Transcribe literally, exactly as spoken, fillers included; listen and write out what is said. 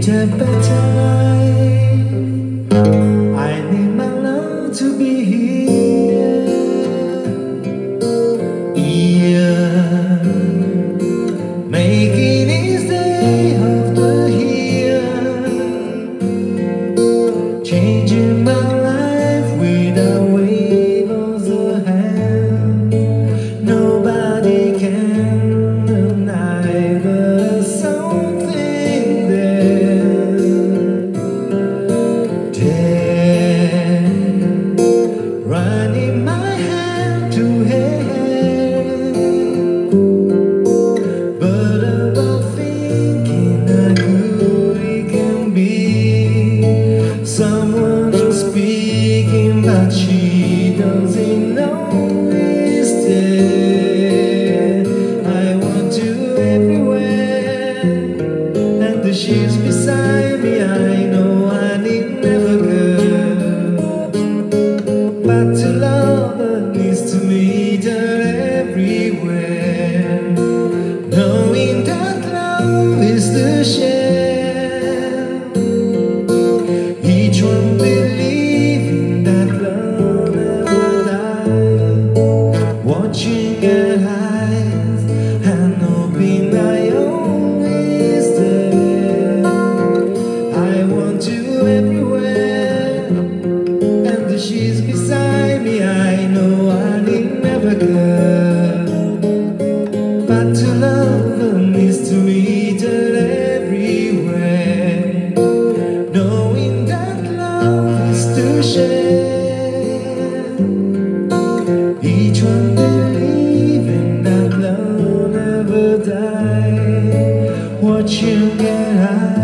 a better life. I need my love to be here, here, making his day after here, changing my life with a wave of the hand. Nobody can deny the something there, there, running my hand to head, but about thinking how good it can be. Someone speaking, but she doesn't know it's there. I want you everywhere, and she's beside me. I know I need never go, but to love her needs to meet her everywhere, knowing that love is the share. Each one believing that love never dies, watching her eyes and hoping I always there. I want you everywhere, and she's beside me. I know I need never go, but to love her needs to meet her everywhere, knowing that love is to share. Each one believing that love never dies, watching her eyes.